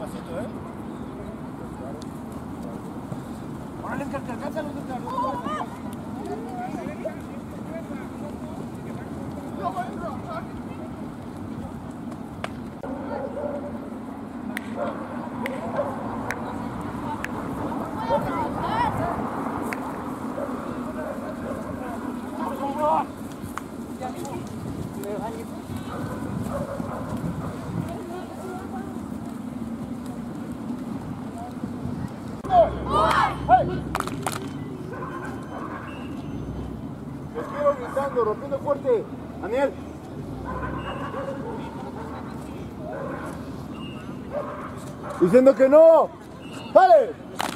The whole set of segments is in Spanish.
despacito, ¿eh? Órale, alcánzalo, Respiro gritando, rompiendo fuerte. Daniel. Diciendo que no. ¡Dale!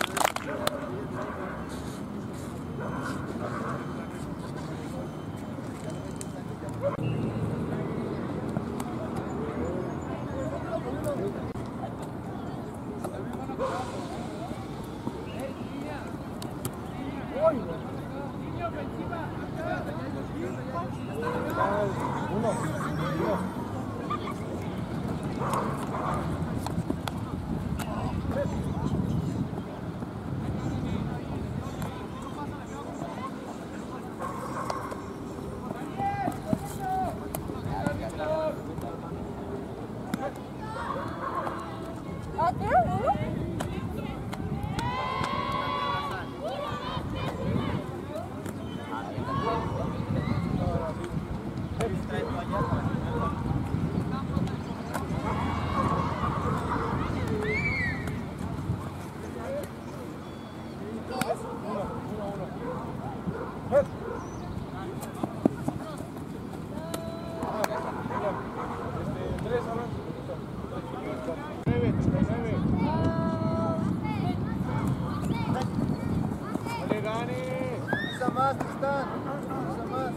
Más, Tristán. Más.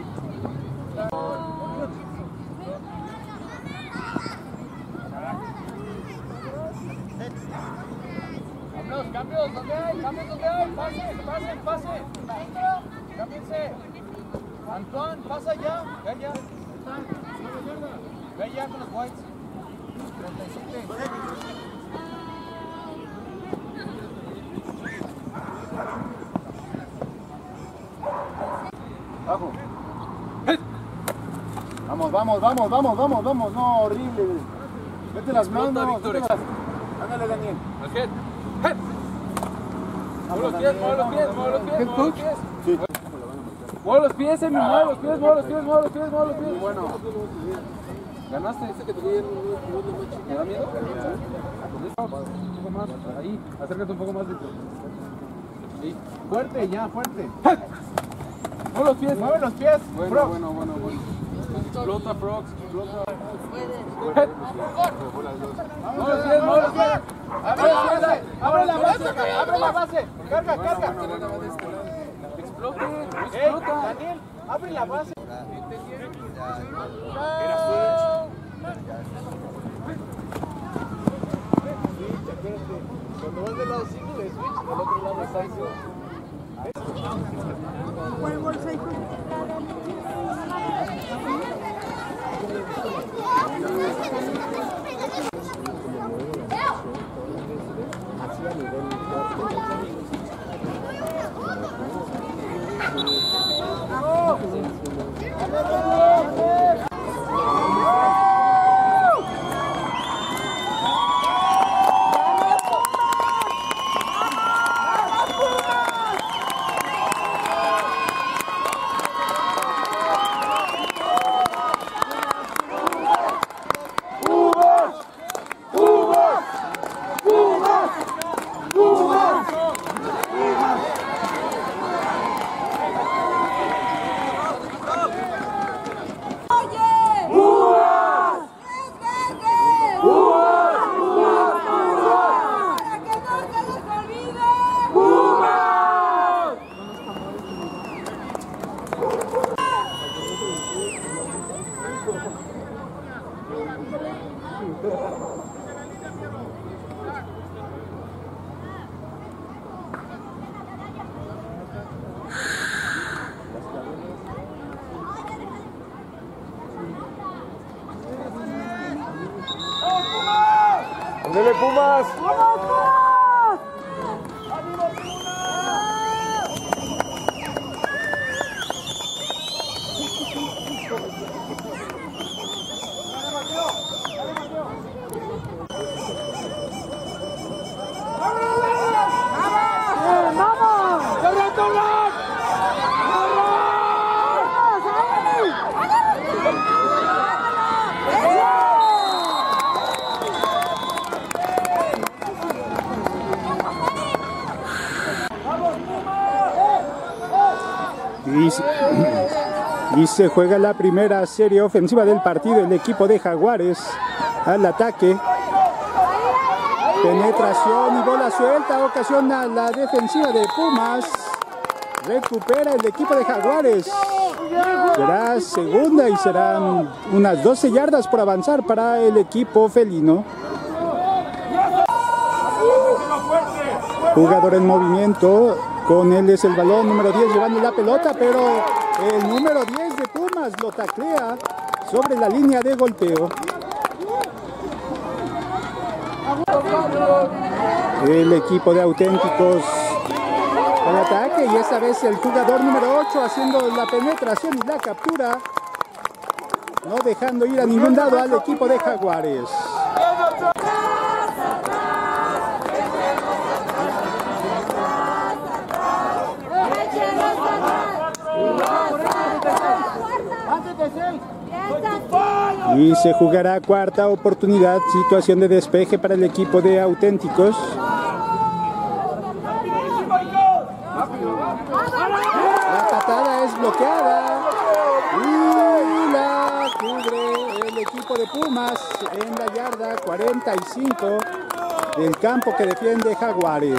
Cambios, ¿dónde hay? Pase. Cámbiense. Antoine, pasa ya. Ve ya con los whites. 37. Vamos, no, horrible. Vete las manos. Ándale, Daniel. Mueve los pies. Sí. Mueve los pies, Emi, mueve los pies. Bueno. ¿Ganaste? ¿Ese que te vi en un ¿te da miedo? Un poco más, ahí, acércate un poco más. Ahí. Fuerte. Mueve los pies. Bueno. Explota, Prox, explota. Mueve los pies. Abre la base. Carga. Explota. Daniel, abre la base. Cuando vas del lado single, switch, del otro lado está ¡Dale, Pumas! Y se juega la primera serie ofensiva del partido. El equipo de Jaguares al ataque. Penetración y bola suelta ocasiona la defensiva de Pumas. Recupera el equipo de Jaguares. Será segunda y serán unas 12 yardas por avanzar para el equipo felino. Jugador en movimiento. Con él es el balón número 10 llevando la pelota, pero el número 10 de Pumas lo taclea sobre la línea de golpeo. El equipo de Auténticos al ataque y esta vez el jugador número 8 haciendo la penetración y la captura, no dejando ir a ningún lado al equipo de Jaguares. Y se jugará cuarta oportunidad, situación de despeje para el equipo de Auténticos. La patada es bloqueada y la cubre el equipo de Pumas en la yarda 45 del campo que defiende Jaguares.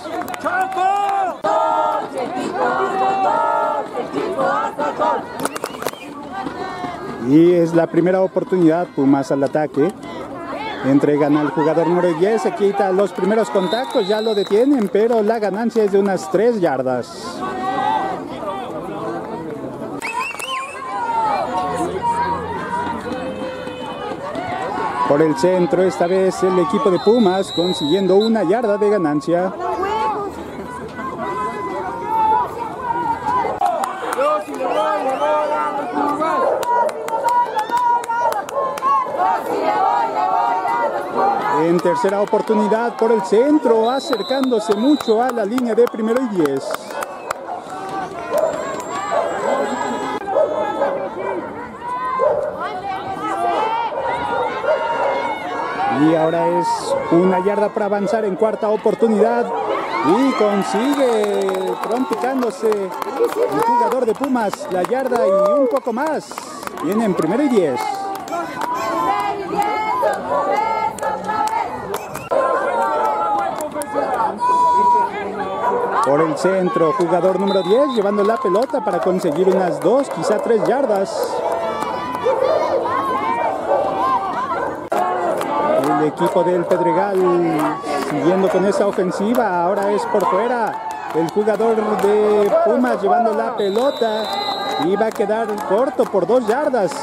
Y es la primera oportunidad, Pumas al ataque. Entregan al jugador número 10, se quita los primeros contactos, ya lo detienen, pero la ganancia es de unas 3 yardas. Por el centro, esta vez el equipo de Pumas consiguiendo 1 yarda de ganancia. En tercera oportunidad por el centro, acercándose mucho a la línea de primero y 10. Y ahora es 1 yarda para avanzar en cuarta oportunidad. Y consigue, trompicándose el jugador de Pumas, la yarda y un poco más. Viene en primero y 10. Por el centro, jugador número 10 llevando la pelota para conseguir unas 2, quizá 3 yardas. El equipo del Pedregal siguiendo con esa ofensiva, ahora es por fuera. El jugador de Pumas llevando la pelota y va a quedar corto por 2 yardas.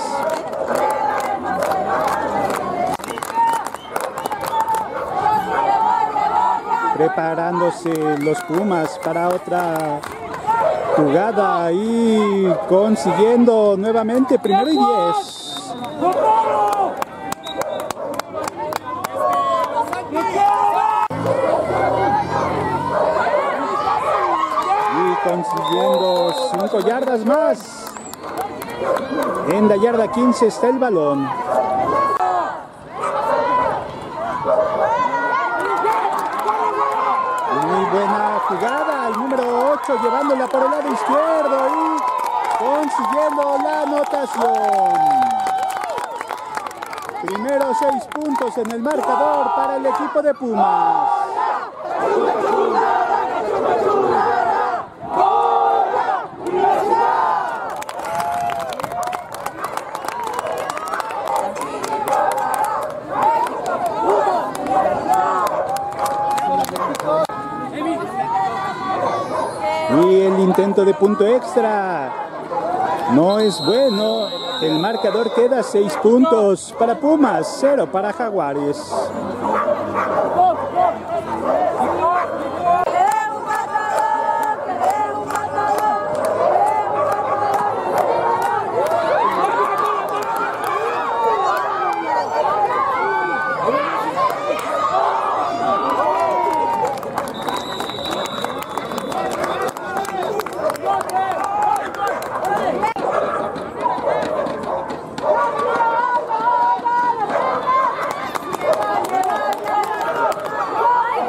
Preparándose los Pumas para otra jugada y consiguiendo nuevamente primero y 10. Y consiguiendo 5 yardas más. En la yarda 15 está el balón. Buena jugada, el número 8 llevándola por el lado izquierdo y consiguiendo la anotación. Primero 6 puntos en el marcador para el equipo de Pumas. Y el intento de punto extra no es bueno. El marcador queda 6 puntos para Pumas, 0 para Jaguares.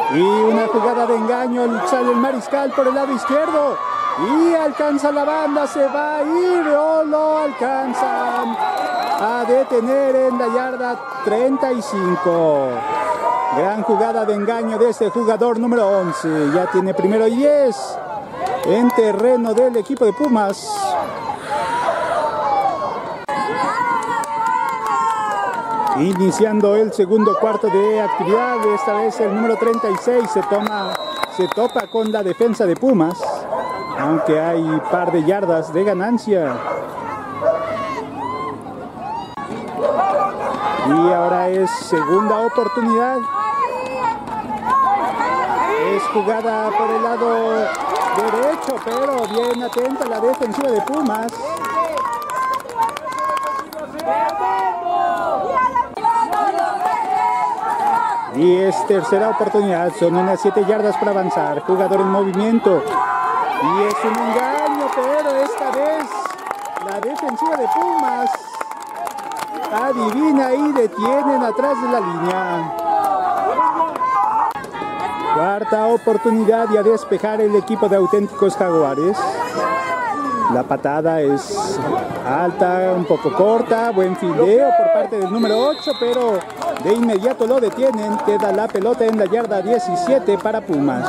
Y una jugada de engaño, sale el mariscal por el lado izquierdo y alcanza la banda, se va a ir o lo alcanzan a detener en la yarda 35. Gran jugada de engaño de este jugador número 11. Ya tiene primero y 10 en terreno del equipo de Pumas. Iniciando el segundo cuarto de actividad, esta vez el número 36 se topa con la defensa de Pumas, aunque hay par de yardas de ganancia. Y ahora es segunda oportunidad. Es jugada por el lado derecho, pero bien atenta la defensiva de Pumas. Y es tercera oportunidad, son unas 7 yardas para avanzar, jugador en movimiento. Y es un engaño, pero esta vez la defensiva de Pumas adivina y detienen atrás de la línea. Cuarta oportunidad y a despejar el equipo de Auténticos Jaguares. La patada es alta, un poco corta, buen fildeo por parte del número 8, pero de inmediato lo detienen. Queda la pelota en la yarda 17 para Pumas.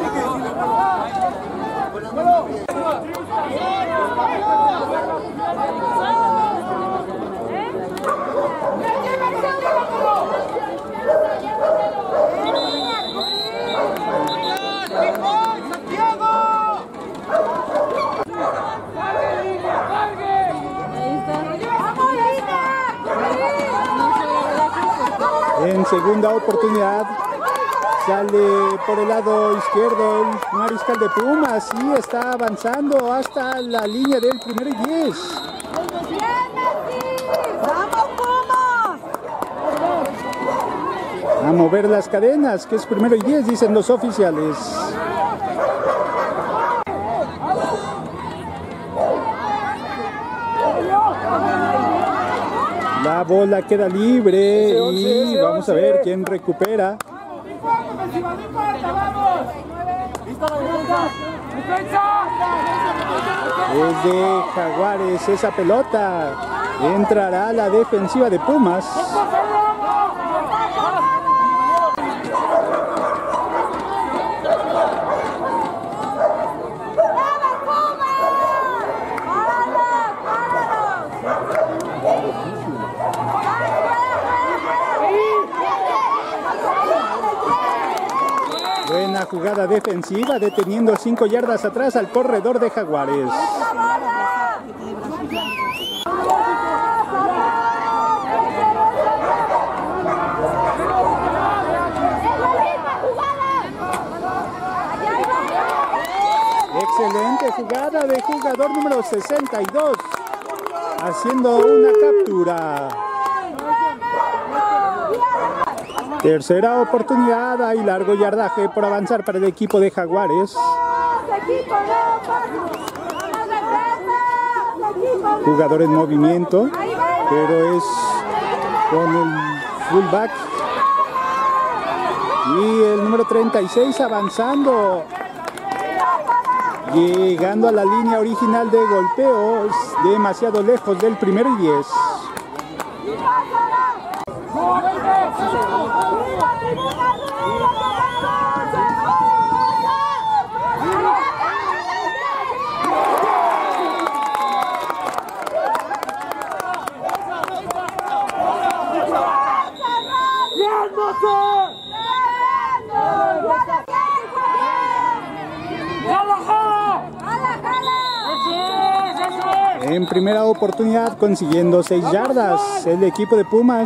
En segunda oportunidad sale por el lado izquierdo el mariscal de Pumas y está avanzando hasta la línea del primero y 10. A mover las cadenas, que es primero y 10, dicen los oficiales. La bola queda libre y vamos a ver quién recupera. Es de Jaguares esa pelota. Entrará la defensiva de Pumas. Buena jugada defensiva, deteniendo 5 yardas atrás al corredor de Jaguares. Excelente jugada de jugador número 62, haciendo una captura. Tercera oportunidad, hay largo yardaje por avanzar para el equipo de Jaguares. Jugador en movimiento, pero es con el fullback. Y el número 36 avanzando, llegando a la línea original de golpeo, demasiado lejos del primero y 10. En primera oportunidad consiguiendo 6 yardas el equipo de Pumas.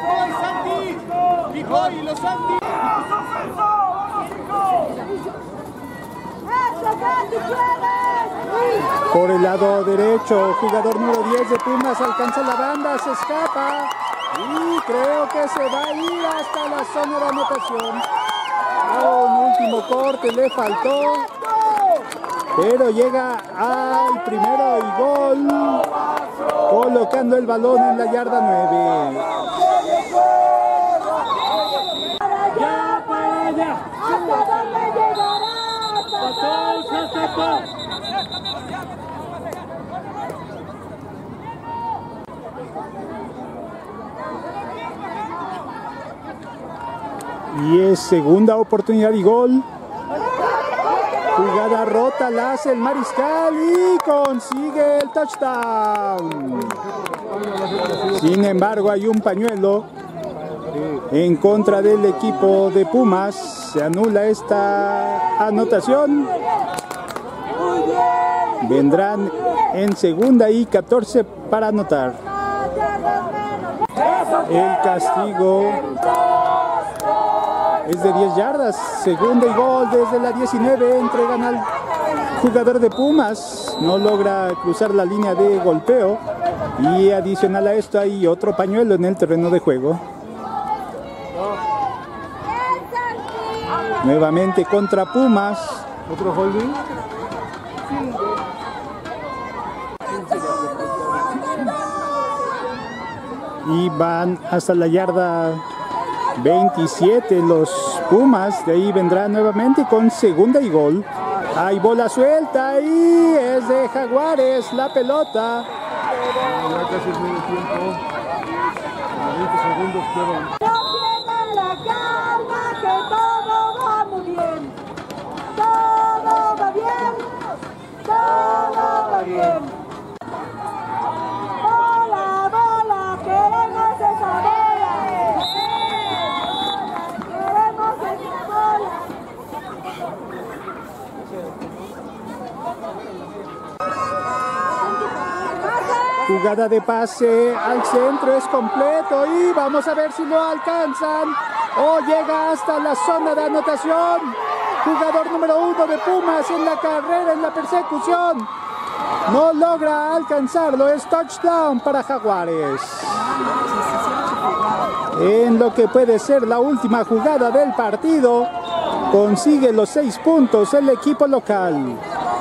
Por el lado derecho, jugador número 10 de Pumas alcanza la banda, se escapa y creo que se va a ir hasta la zona de anotación. Un último corte le faltó, pero llega al primero y gol, colocando el balón en la yarda 9. Y es segunda oportunidad y gol. Jugada rota, la hace el Mariscal y consigue el touchdown. Sin embargo, hay un pañuelo en contra del equipo de Pumas. Se anula esta anotación. Vendrán en segunda y 14 para anotar. El castigo es de 10 yardas, segunda y gol desde la 19, entregan al jugador de Pumas, no logra cruzar la línea de golpeo y adicional a esto hay otro pañuelo en el terreno de juego. Nuevamente contra Pumas. ¿Otro holding? Y van hasta la yarda 27 los Pumas. De ahí vendrá nuevamente con segunda y gol. Hay bola suelta y es de Jaguares la pelota. Ya casi es medio tiempo. 20 segundos quedan. No pierdan la calma, que todo va muy bien. Todo va bien. Todo va bien. Bola, bola, queremos esa bola. Queremos esa bola. Jugada de pase al centro, es completo y vamos a ver si lo alcanzan o llega hasta la zona de anotación. Jugador número 1 de Pumas en la carrera, en la persecución. No logra alcanzarlo, es touchdown para Jaguares. En lo que puede ser la última jugada del partido, consigue los 6 puntos el equipo local.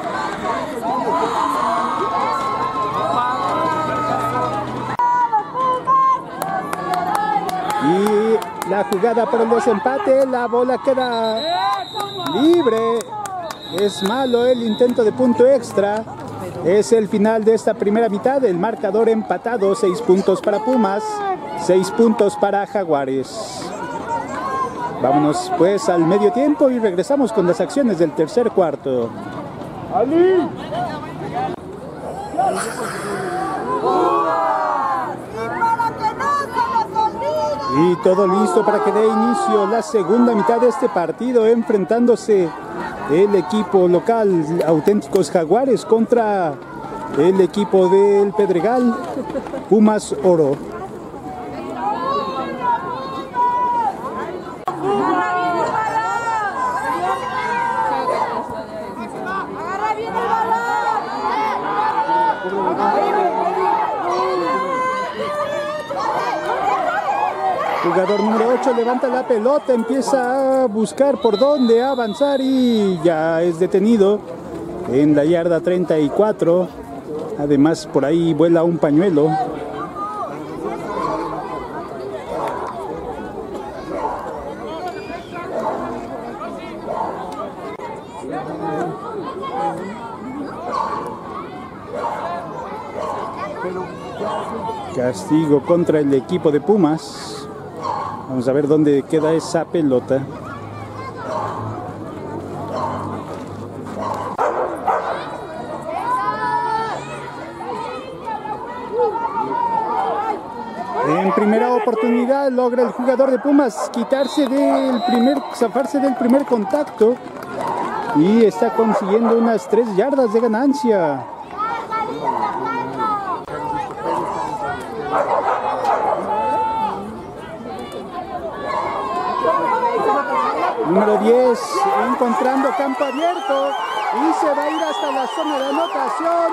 Y la jugada por el desempate, la bola queda libre. Es malo el intento de punto extra. Es el final de esta primera mitad. El marcador empatado, 6 puntos para Pumas, 6 puntos para Jaguares. Vámonos pues al medio tiempo y regresamos con las acciones del tercer cuarto. ¡Ali! Y todo listo para que dé inicio la segunda mitad de este partido, enfrentándose el equipo local, Auténticos Jaguares, contra el equipo del Pedregal, Pumas Oro. Jugador número 8 levanta la pelota, empieza a buscar por dónde avanzar y ya es detenido en la yarda 34. Además, por ahí vuela un pañuelo. Castigo contra el equipo de Pumas. Vamos a ver dónde queda esa pelota. En primera oportunidad logra el jugador de Pumas zafarse del primer contacto y está consiguiendo unas 3 yardas de ganancia. Número 10, encontrando campo abierto y se va a ir hasta la zona de anotación.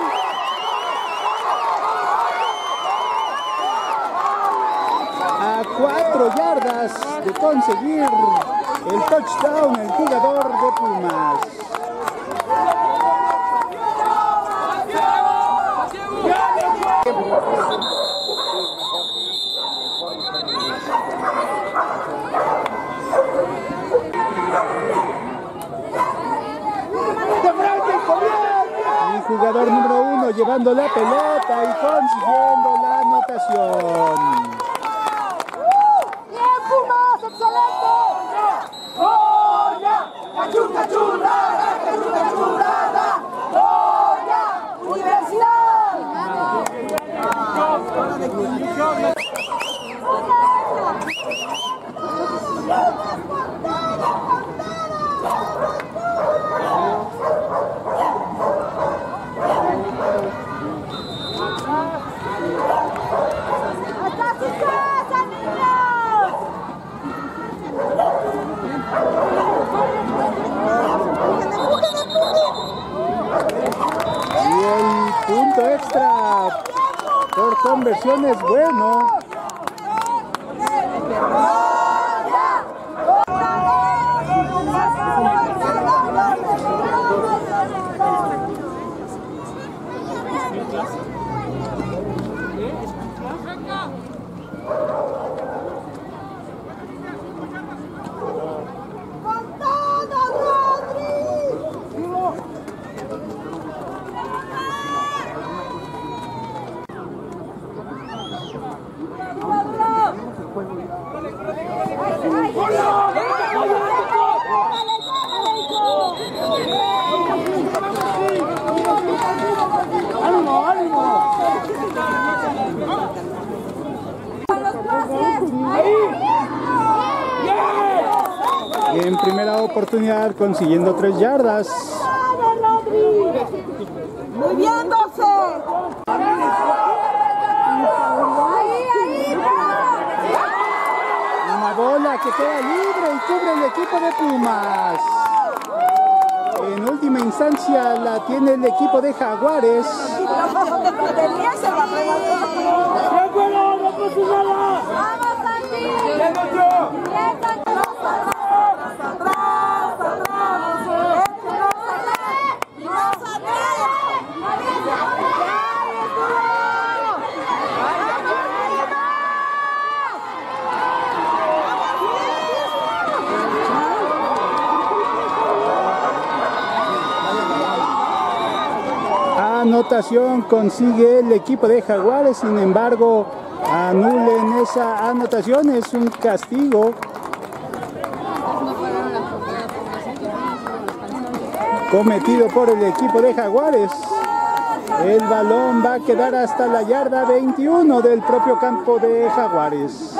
A 4 yardas de conseguir el touchdown el jugador de Pumas. jugador número 1 llevando la pelota y consiguiendo la anotación. ¡Bien, Pumas! ¡Excelente! ¡Goya! ¡Cachuca churrada! ¡Cachuca churrada! ¡Goya! ¡Universidad! ¡Hasta su casa, niños! Y el punto extra por conversión es bueno. ¡Con todo, Rodri! ¡Ánimo, ánimo! En primera oportunidad consiguiendo 3 yardas. Muy bien, 12. Ahí, Una bola que queda libre y cubre el equipo de Pumas. En última instancia la tiene el equipo de Jaguares. ¡Vamos, Anotación consigue el equipo de Jaguares, sin embargo anulen esa anotación, es un castigo. Cometido por el equipo de Jaguares. El balón va a quedar hasta la yarda 21 del propio campo de Jaguares.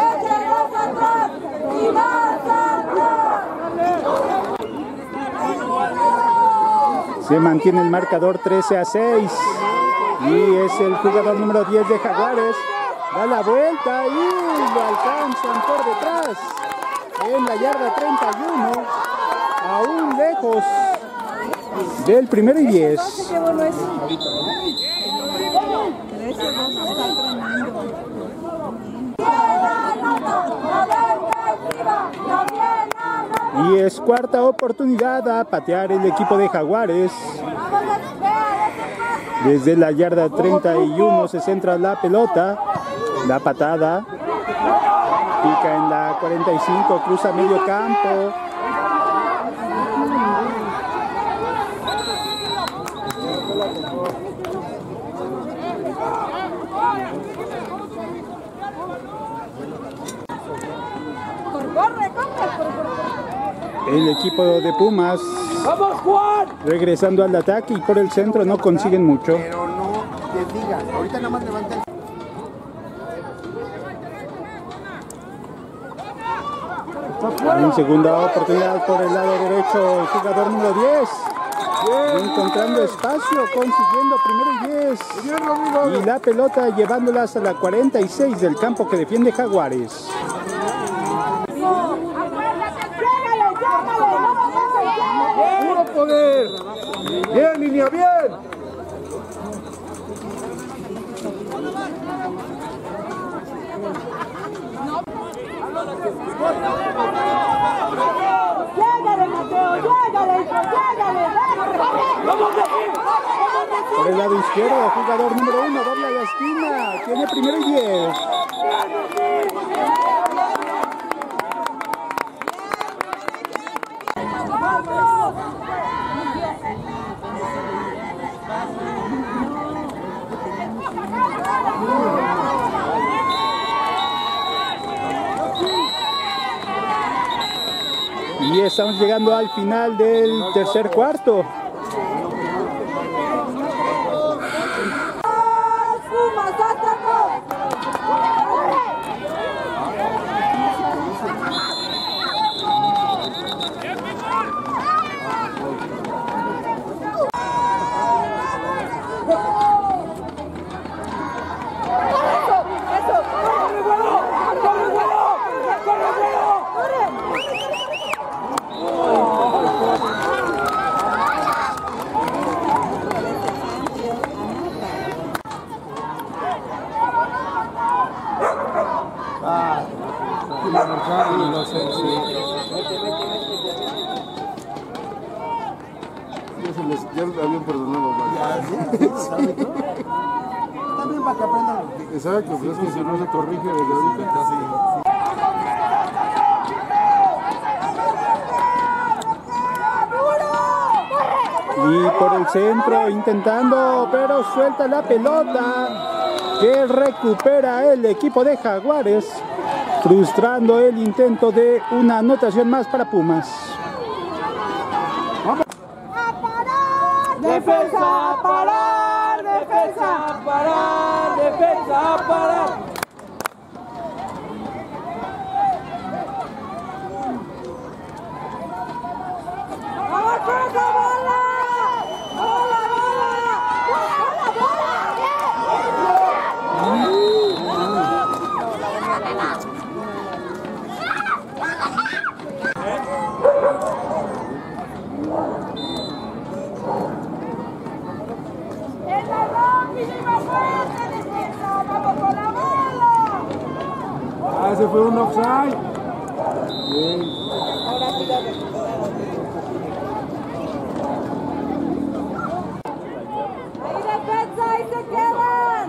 Se mantiene el marcador 13-6 y es el jugador número 10 de Jaguares. Da la vuelta y lo alcanzan por detrás en la yarda 31, aún lejos del primero y 10. Y es cuarta oportunidad a patear el equipo de Jaguares. Desde la yarda 31 se centra la pelota. La patada. Pica en la 45, cruza medio campo. El equipo de Pumas regresando al ataque y por el centro no consiguen mucho. Pero no te digas, ahorita nada más levanta el... En segunda oportunidad por el lado derecho el jugador número 10. Encontrando espacio, consiguiendo primero y 10. Y la pelota llevándola hasta la 46 del campo que defiende Jaguares. ¡Puro poder! ¡Bien, línea, bien! ¡Llégale, Mateo! ¡Llégale, hijo! ¡Llégale! Por el lado izquierdo, jugador número 1, dobla la esquina. Tiene primero y 10. estamos llegando al final del tercer cuarto. Pumas, atacó. Ya habían perdonado. También para que aprendan. Exacto, pero es que si no se corrige desde ahorita. Y por el centro intentando, pero suelta la pelota que recupera el equipo de Jaguares, frustrando el intento de una anotación más para Pumas. Defensa, a parar, defensa, a parar, defensa, a parar. ¡Vamos con esa bola! ¡Bola, bola! ¡El balón, mínima fuerza, defensa! ¡Vamos con la bola! Ah, ese fue un offside. Bien. ¡Ahí defensa, ahí se quedan!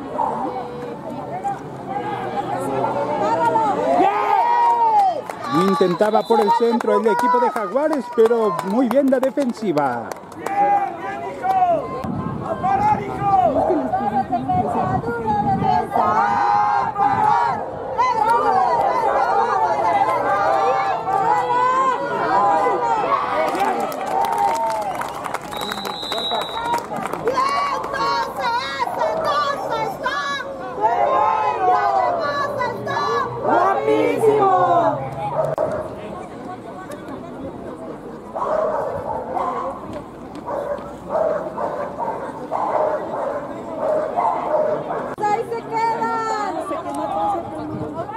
¡Páralo! Intentaba por el centro el equipo de Jaguares, pero muy bien la defensiva. ¡Ahí se quedan! ¡Vamos,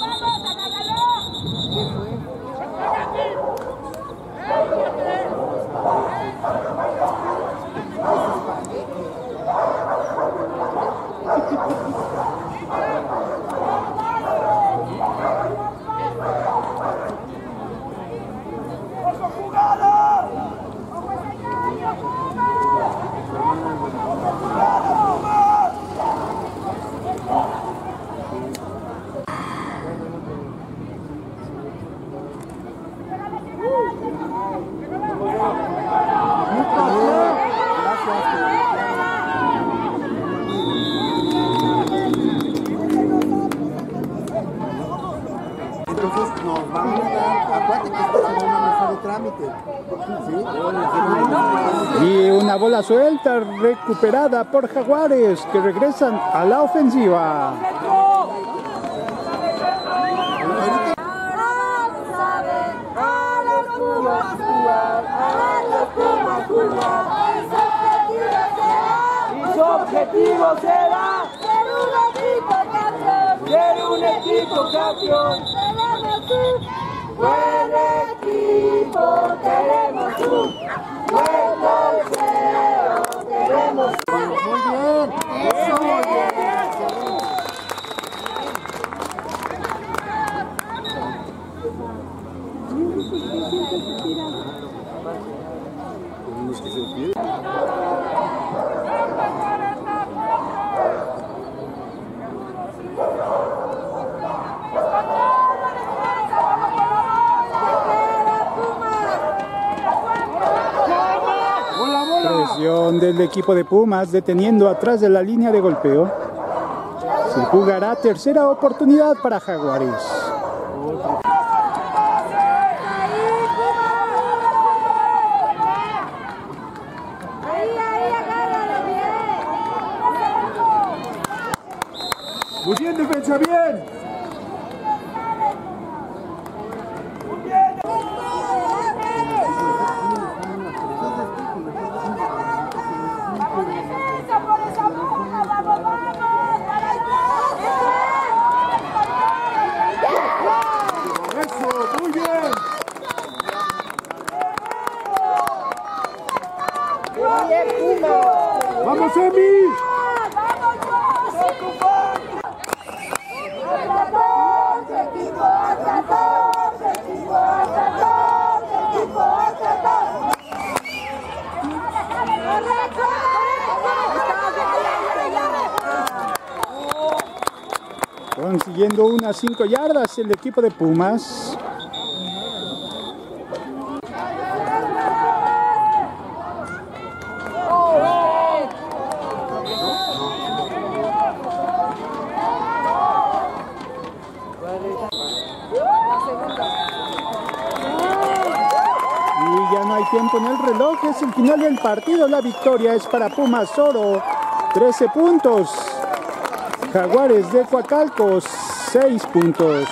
Entonces nos van a dar, acuérdate que esta será una mesa de trámite. ¿Sí? Y una bola suelta recuperada por Jaguares, que regresan a la ofensiva. Y su objetivo será ser un equipo campeón. Queremos un buen equipo, queremos un buen torneo, queremos Muy bien, eso muy bien. Los que se piden. Presión del equipo de Pumas deteniendo atrás de la línea de golpeo. Se jugará tercera oportunidad para Jaguares. ahí, Pumas. Escucha bien. Eso, muy bien. ¡Vamos, Emi! Consiguiendo unas 5 yardas el equipo de Pumas. Y ya no hay tiempo en el reloj, es el final del partido. La victoria es para Pumas Oro, 13 puntos. Jaguares de Coacalco, 6 puntos.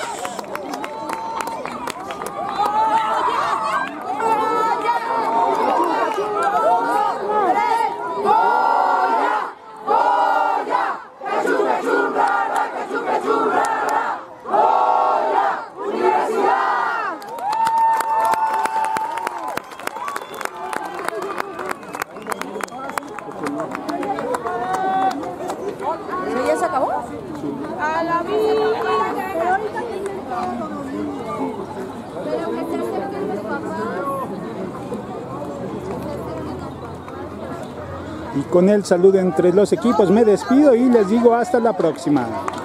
¿Ya se acabó? A la vida. Y con el saludo entre los equipos me despido y les digo hasta la próxima.